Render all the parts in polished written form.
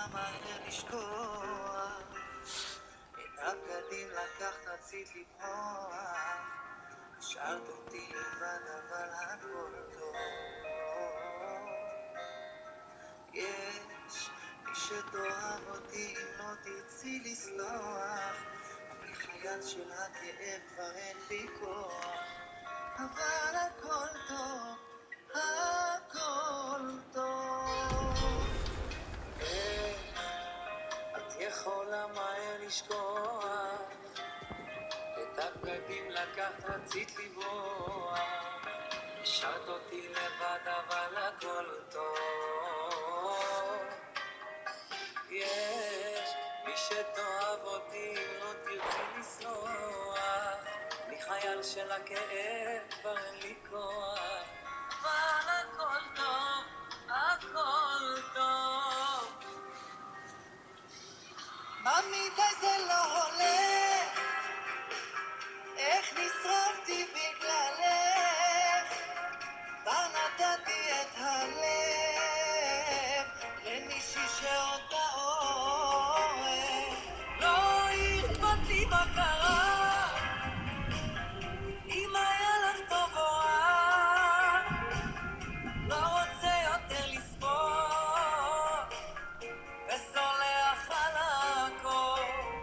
מהר לשכוח, את הבגדים לקחת רצית לברוח, השארת אותי לבד אבל הכל טוב. יש מי שתאהב אותי אם לא תרצי לסלוח, אני חייל של הכאב כבר אין לי כוח, אבל הכל טוב, הכל טוב. את יכולה מהר לשכוח, את הבגדים לקחת רצית לברוח, השארת אותי לבד אבל הכל טוב. יש מי שתאהב אותי אם לא תרצי לסלוח, אני חייל של הכאב כבר אין לי כוח, אבל הכל טוב, הכל טוב. ממי די זה לא הולך, איך נשרפתי בגללך, כבר נתתי את הלב למישהי שאותה אוהב. לא אכפת לי מה קרה, אם היה לך טוב או רע, לא רוצה יותר לספור וסולח על הכל.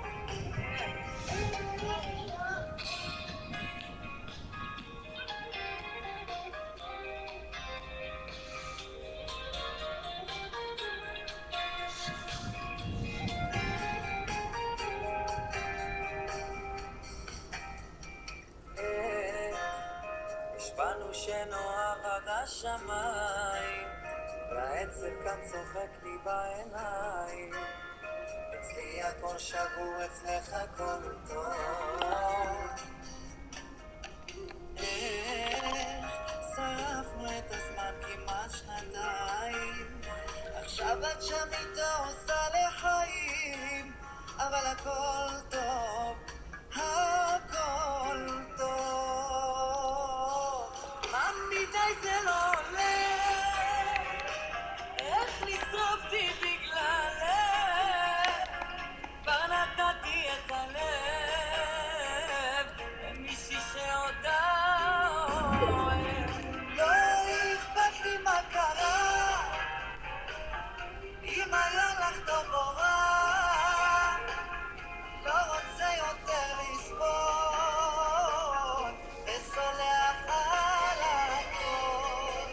נשבענו שנאהב עד השמיים, והעצב כאן צוחק לי בעיניים, אצלי הכל שבור, אצלך הכל טוב. שרפנו את הזמן כמעט שנתיים, עכשיו את שם איתה עושה לחיים, אבל הכל טוב, הכל טוב. ממי די זה לא הולך, איך נשרפתי בגללך, כבר נתתי את הלב למישהי שאותה אוהב. לא אכפת לי מה קרה, אם היה לך טוב או רע, לא רוצה יותר לסבול וסולח על הכל.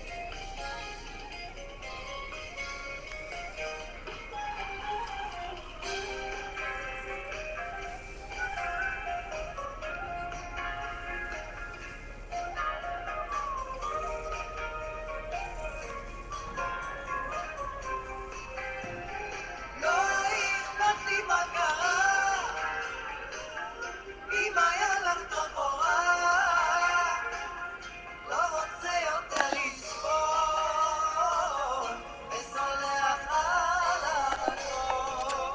לא אכפת לי מה קרה, אם היה לך טוב או רע, לא רוצה יותר לסבול וסולח על הכל.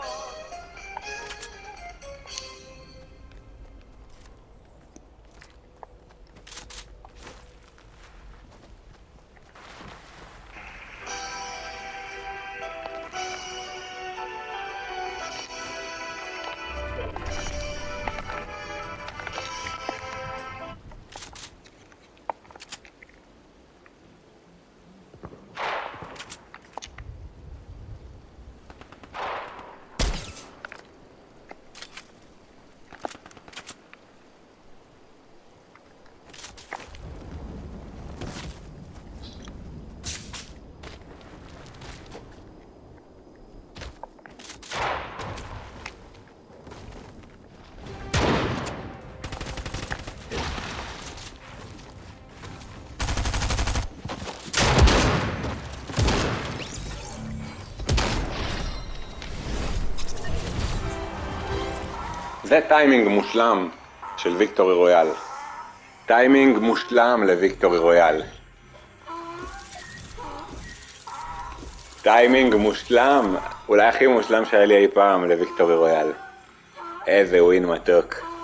זה טיימינג מושלם של ויקטורי רויאל. טיימינג מושלם לוויקטורי רויאל. טיימינג מושלם, אולי הכי מושלם שהיה לי אי פעם לוויקטורי רויאל. איזה ווין מתוק.